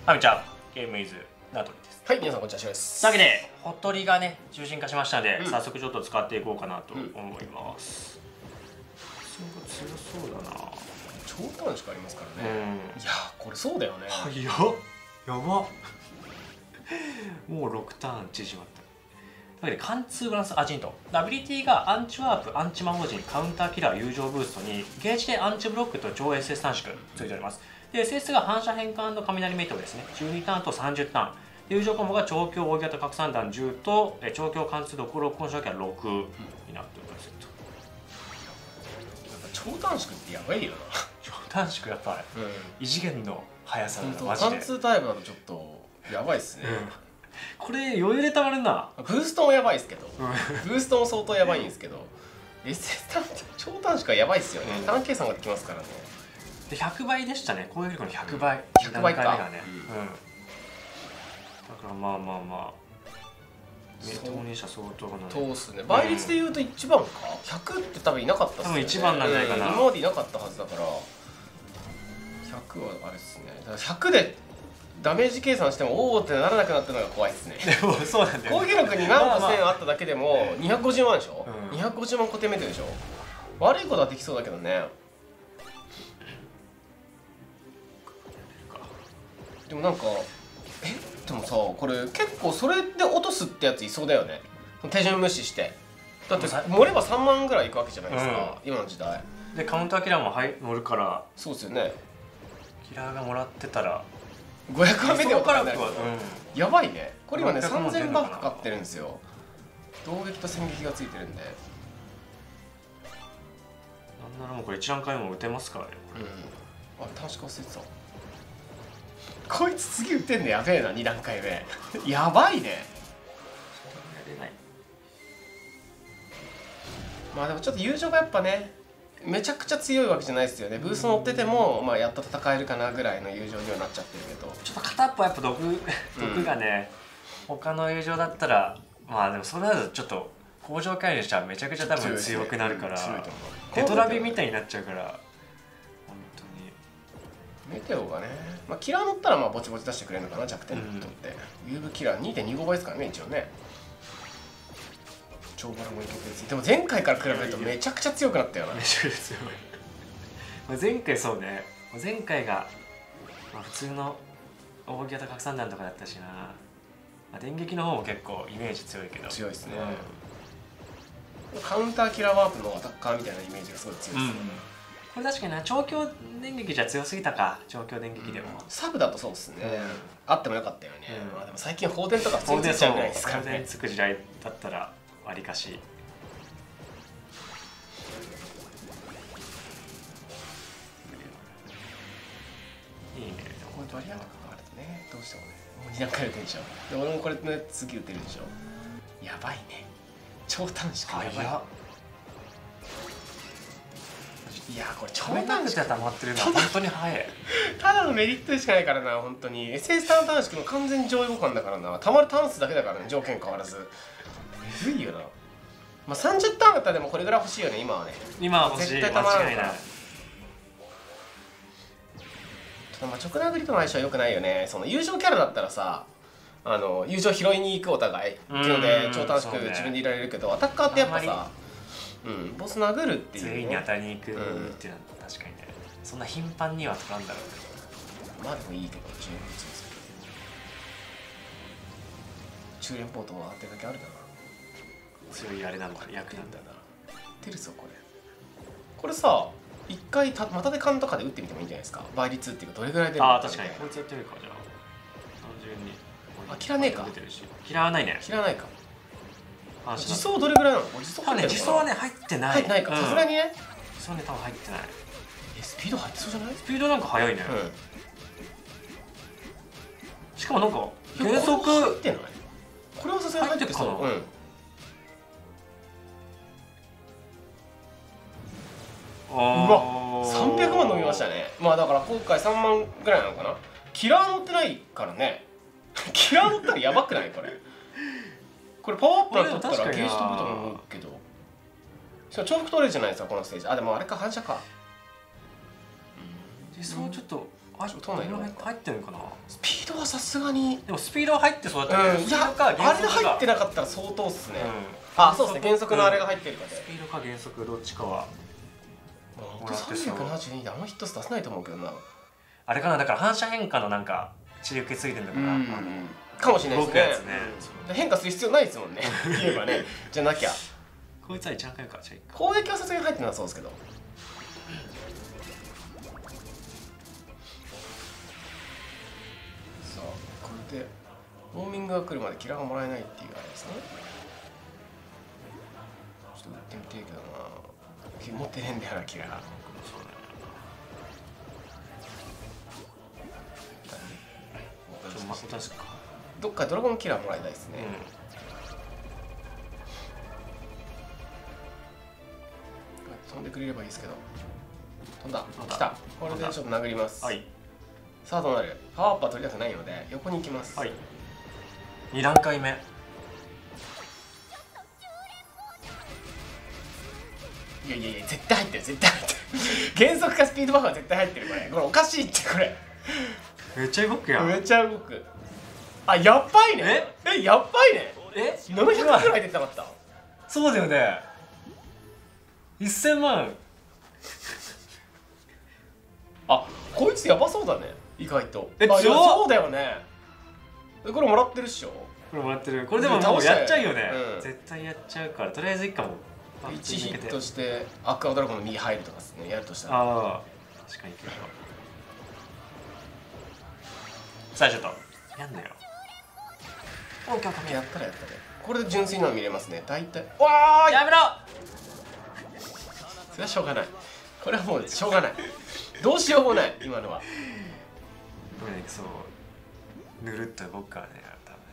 はい、じゃあゲームイズナトリです。 はい、皆さんこんにちは、しろです。 というわけでホットリがね中心化しましたので、早速ちょっと使っていこうかなと思います。強そうだな。 超短縮ありますからね。いやこれそうだよね。 はいやばもう6ターン縮まった。というわけで貫通バランスアジントアビリティがアンチワープ、アンチ魔法陣、カウンターキラー、友情ブーストにゲージでアンチブロックと超 SS 短縮ついております。で SS が反射変換雷メイトですね。12ターンと30ターン。友情コンボが超強大型拡散弾10と超強貫通毒6本射撃は6になっております。 超短縮ってやばいよな。 超短縮やっぱり、異次元の速さだなマジで。 貫通タイプだとちょっとやばいっすね。 これ余裕でたまるな。 ブーストもやばいですけど、ブーストも相当やばいんですけど、SS 単超短縮はやばいっすよね。単計算ができますからね。 で100倍でしたね。攻撃力の100倍。 100倍か。 だからまあ当人者相当かな。 そうっすね。倍率で言うと1番か。100って多分いなかったっすよね。 多分1番なんじゃないかな。 今までいなかったはずだから。100はあれっすね。だから100でダメージ計算してもおおってならなくなったのが怖いっすね。 でもそうなんだよ。 攻撃力に何個1000あっただけでも250万でしょ。250万固定メートルでしょ。悪いことはできそうだけどね。でもなんかでもさこれ結構それで落とすってやついそうだよね。手順無視してだって盛れば3万ぐらいいくわけじゃないですか、今の時代でカウンターキラーも乗るから。 そうですよね。 キラーがもらってたら 500万目で落とすんだよ。やばいね。これ今ね3000バフかかってるんですよ。動撃と戦撃がついてるんで、 なんならもうこれ1段階も打てますからね。 あれ短縮忘れてた。こいつ次打てんのやべえな。2段階目やばいね。まあでもちょっと友情がやっぱねめちゃくちゃ強いわけじゃないですよね。ブース乗っててもまあやっと戦えるかなぐらいの友情にはなっちゃってるけど、 ちょっと片っぽやっぱ毒がね、他の友情だったらまあでもそれだとちょっと工場回路したらめちゃくちゃ多分強くなるから、テトラビみたいになっちゃうから。 メテオがね、まあ、キラー乗ったらまあぼちぼち出してくれるのかな。弱点とって、UV キラー 2.25 倍ですからね一応ね。超バラもいけてる。でも前回から比べるとめちゃくちゃ強くなったよな。 めちゃくちゃ強い前回そうね。前回が、まあ、普通の大型拡散弾とかだったしな、まあ、電撃の方も結構イメージ強いけど強いですね、カウンターキラーワープのアタッカーみたいなイメージがすごい強いですね、 これ確かにな。超強電撃じゃ強すぎたか。超強電撃でも、 サブだとそうですね、あってもよかったよね。まあでも最近放電とか普通についちゃうぐらいですからね。 放電つく時代だったらわりかし。いいね。 これバリアンとかがあるとねどうしてもね。もう2段階打てるでしょ。で俺もこれね次打てるでしょ。やばいね。超短縮やばい。いやこれ超短縮溜まってるのは本当に早い。 ただのメリットでしかないからな本当に。 SS ターン短縮の完全上位互換だからな。たまるターン数だけだからね。条件変わらずえぐいよな。まあ30ターンだったらでもこれぐらい欲しいよね今はね。 今は欲しい。 絶対たまらないから。ちょっとまあ直殴りとの相性は良くないよね。その友情キャラだったらさ友情拾いに行くお互いっていうので超短縮自分でいられるけど、アタッカーってやっぱさボス殴るっていう、 全員に当たりに行くっていうのは確かにね。そんな頻繁には取らんだろうけど。まあでもいいけど十分強い。中連ポートは当てだけあるだな。 強いあれなんだ、役なんだな。 出るぞこれ。これさ一回またで勘とかで打ってみてもいいんじゃないですか。倍率っていうかどれぐらい出るのか。 ああ確かにこいつやってみるか。じゃあ単純に切らねえか。 切らないね。 切らないか。自走どれぐらいなの。 自走はね入ってない。 入ってないか。さすがにね。 自走ね多分入ってない。 スピード入ってそうじゃない。 スピードなんか速いね。しかもなんか減速入ってない。これはさすがに入ってるかな。うわ300万飲みましたね。まあだから今回3万ぐらいなのかな。キラー乗ってないからね。キラー乗ったらやばくないこれ。これパワーアップだったらゲージ飛ぶと思うけど、しかも重複取れるじゃないですかこのステージ。あでもあれか反射か。 実装ちょっと入ってるのかな。 スピードはさすがにでもスピード入ってそうだったけど、 いやあれで入ってなかったら相当っすね。あ、そうですね、減速のあれが入ってるかで。 スピードか減速どっちかはもらってそう。372であのヒット数出せないと思うけどな。 あれかな、だから反射変化のなんか血受けついてんだから、 かもしれないですね。変化する必要ないですもんね。言えばね。じゃなきゃ。 こいつは一番回か。じゃあ攻撃はさすがに入ってなそうですけど。さあ、これでウォーミングが来るまでキラーがもらえないっていうあれですね。ちょっと打ってみてえけどな。持ってねえんだよな、キラー。 確かどっかドラゴンキラーもらいたいですね。飛んでくれればいいですけど。飛んだ。来た。これでちょっと殴ります。 はい。 さあどうなる。パワーアップは取りたくないので横に行きます。 はい。2段階目。 いやいやいや、絶対入ってる、絶対入ってる。減速かスピードバフは絶対入ってる。これおかしいって。これめっちゃ動くやん。 めっちゃ動く。あ、やっばいね。やっばいね。700くらい出てなかった。 そうだよね。1000万。 あ、こいつやばそうだね、意外と。 そうだよね。これもらってるっしょ。 これもらってる。これでももうやっちゃうよね。絶対やっちゃうから、とりあえず1回も 1ヒットしてアクアドラゴンの右入るとかですね、やるとしたら。 ああ、確かにいける。さあちょっとやんなよ。 やったらやったら。これで純粋なの見れますね、大体。わーい、 やめろ。 それはしょうがない。これはもうしょうがない。どうしようもない、今のは。 これね、そうぬるっと動くからね、多分ね。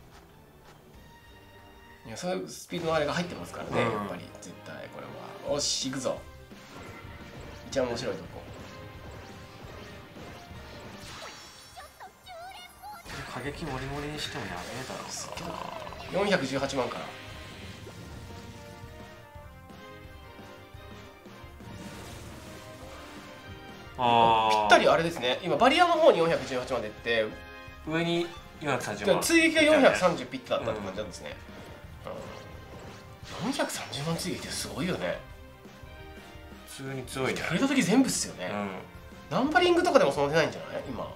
いや、そういうスピードのあれが入ってますからね、やっぱり絶対これは。おし、行くぞ。一番面白いとこ。 過激モリモリにしてもやべえだろうな。418万から。ぴったりあれですね。今バリアの方に418万でって上に430万、 追撃が430ピットだったって感じなんですね。430万追撃ってすごいよね。 普通に強いね。 触れた時全部っすよね。ナンバリングとかでもそんな出ないんじゃない今。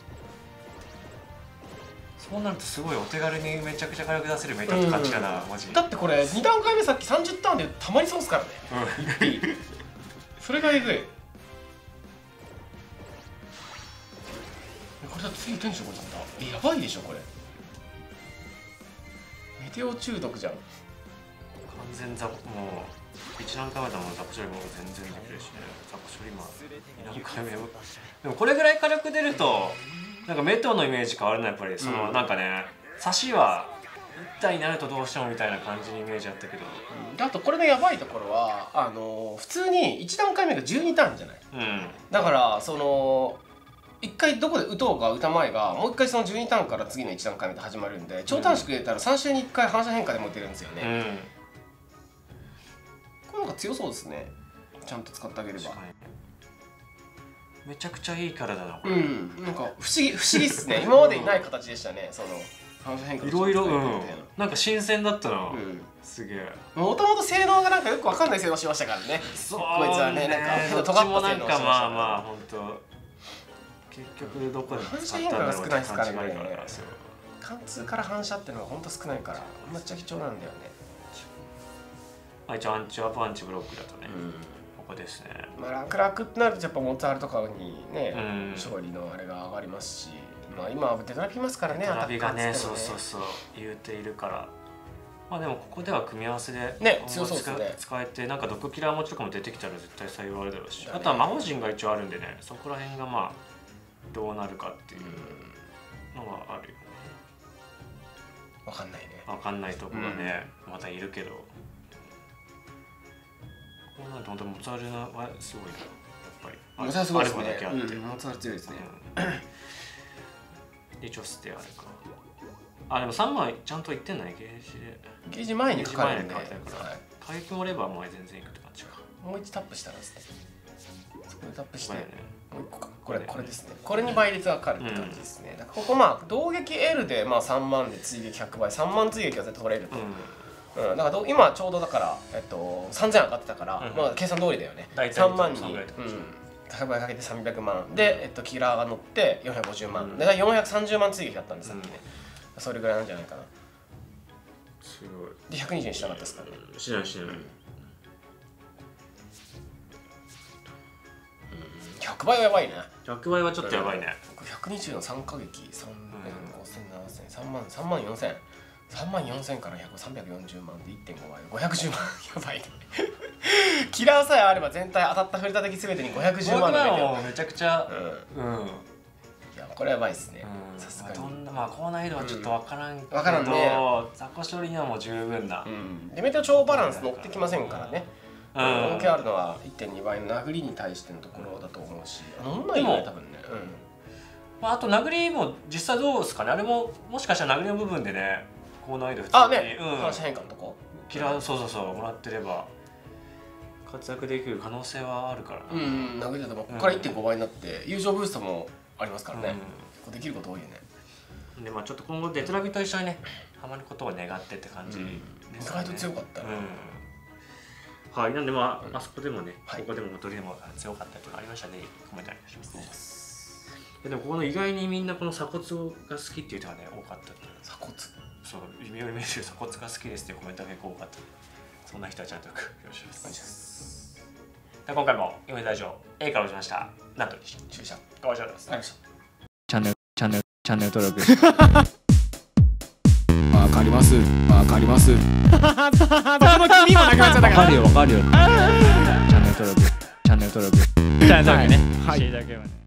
そうなるとすごいお手軽にめちゃくちゃ火力出せるメタって感じかな、マジ。 だってこれ2段階目さっき30ターンでたまりそうっすからね。それがえぐい。これだって次テンション上がっちゃった。やばいでしょこれ。メテオ中毒じゃん。 完全ザもう1段階目だもん。ザコ処理も全然できるしね。ザコ処理2段階目も。でもこれぐらい火力出るとなんかメテオのイメージ変わるな、やっぱり。そのなんかね、差しは1体になるとどうしてもみたいな感じのイメージあったけど、 あとこれのやばいところは普通に1段階目が12ターンじゃない。だからその1回どこで打とうが打たまいがもう1回その12ターンから次の1段階目で始まるんで、超短縮入れたら3周に1回反射変化でも打てるんですよね。これなんか強そうですね、ちゃんと使ってあげれば。 めちゃくちゃいいキャラだなこれ。 なんか不思議っすね。今までにない形でしたね、その反射変化いろいろ。なんか新鮮だったな。すげえ。 もともと性能がなんかよくわかんない性能しましたからね。 そうこいつはね、なんかどっちもなんかまあまあ本当結局どこで反射変化が少ないですからね。貫通から反射っていうのが本当少ないからめっちゃ貴重なんだよね。 一応アンチアップアンチブロックだとね、ここですね。 まあ楽ってなるとやっぱモッツァールとかにね勝利のあれが上がりますし、まあ今デトラピますからね。 デトラピがね、そう言うているから。まあでもここでは組み合わせで強そうですね。 使えて、なんか毒キラー持ちとかも出てきたら絶対採用あるだろうし、あとは魔法陣が一応あるんでね、そこら辺がまあどうなるかっていうのはあるよね。 分かんないね。 分かんないとこがねまたいるけど、こうなると本当モツァルナはすごいな、やっぱり。 モツァルすごいですね。 あるだけあって、 モツァル強いですね。 で一応ステあるか。あ、でも3枚ちゃんといってんない、ゲージで。 ゲージ前にかかるんで、 回復もレバーも全然いくって感じか。 もう一タップしたらですね。そこでタップしてもう1個かこれですね。これに倍率がかかるって感じですね。だからここまあ動撃 L でまあ3万で追撃100倍3万追撃は絶対取れると。だから今ちょうどだから3000上がってたからまあ計算通りだよね。3万に100倍かけて300万でキラーが乗って450万で430万追撃だったんでさっきね。それぐらいなんじゃないかな。 すごい。 で120にしなかったですからね。 しない。 100倍はやばいね。 100倍はちょっとやばいね。 120の3か撃3万5000、7000、3万4000。3万4000から340万で 1.5 倍510万やばいね。キラーさえあれば全体当たった振り叩き全てに510万のめちゃくちゃいやこれやばいっすね。さすがにまあ高難易度はちょっと分からんけど雑魚処理にはもう十分な。 でメテオ超バランス乗ってきませんからね。恩恵あるのは 1.2 倍の殴りに対してのところだと思うし乗んないよね多分ね。 あと殴りも実際どうですかね。あれももしかしたら殴りの部分でね高難易度普通に反射変化のとこキラーそうもらってれば活躍できる可能性はあるからな。殴りだとここから 1.5 倍になって友情ブーストもありますからね。できること多いよね。 でまあちょっと今後デトラビと一緒にねハマることを願ってって感じですね。意外と強かったね。 はい、なんでまああそこでもねここでも鳥でも強かったとかありましたね。コメントありました。でもここの意外にみんなこの鎖骨が好きっていう人がね多かったって。 鎖骨そう夢を見る鎖骨が好きですっていうコメントが結構多かった。そんな人はちゃんとよろしくお願いします。今回も読み大賞 A から落ちましたなんと注射ご視聴です。 チャンネル登録わかりますその君もなくなっちゃったからわかるよチャンネル登録ねしていただければね。